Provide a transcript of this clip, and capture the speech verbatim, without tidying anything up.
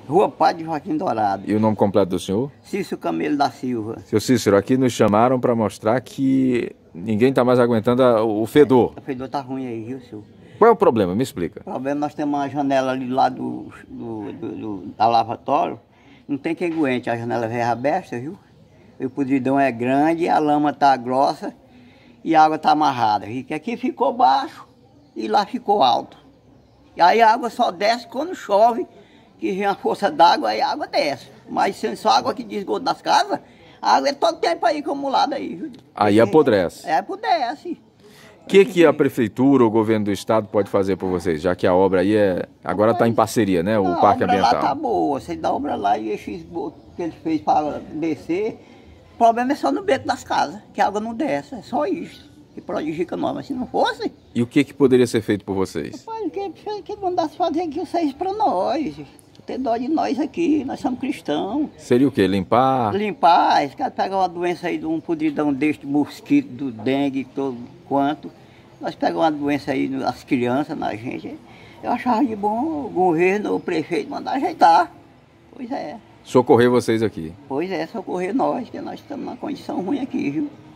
Rua Padre Joaquim Dourado. E o nome completo do senhor? Cícero Camelo da Silva. Seu Cícero, aqui nos chamaram para mostrar que ninguém está mais aguentando a, o fedor. É, o fedor tá ruim aí, viu, senhor? Qual é o problema? Me explica. O problema, nós temos uma janela ali do lado do, do, do, da lavatório. Não tem quem aguente, a janela é aberta, viu? O podridão é grande, a lama tá grossa e a água tá amarrada. E aqui ficou baixo e lá ficou alto. E aí a água só desce quando chove, que vem a força d'água, aí a água desce. Mas se só água que de esgoto das casas, a água é todo tempo aí acumulada aí, viu? Aí apodrece. É, apodrece. O que, que a prefeitura ou o governo do estado pode fazer por vocês? Já que a obra aí é, agora está em parceria, né? O Não, Parque a obra Ambiental. lá tá boa. Você dá a obra lá e esse esgoto que ele fez para descer. O problema é só no beco das casas, que a água não desce. É só isso que prejudica nós. Mas se não fosse... E o que, que poderia ser feito por vocês? Rapaz, que, que mandasse fazer aqui vocês para nós. Ter dó de nós aqui, nós somos cristãos. Seria o quê? Limpar? Limpar, esse cara pegar uma doença aí de um podridão deste, mosquito, do dengue, todo quanto. Nós pegamos uma doença aí nas crianças, na gente. Eu achava de bom o governo, o prefeito mandar ajeitar. Pois é. Socorrer vocês aqui. Pois é, socorrer nós, que nós estamos numa condição ruim aqui, viu?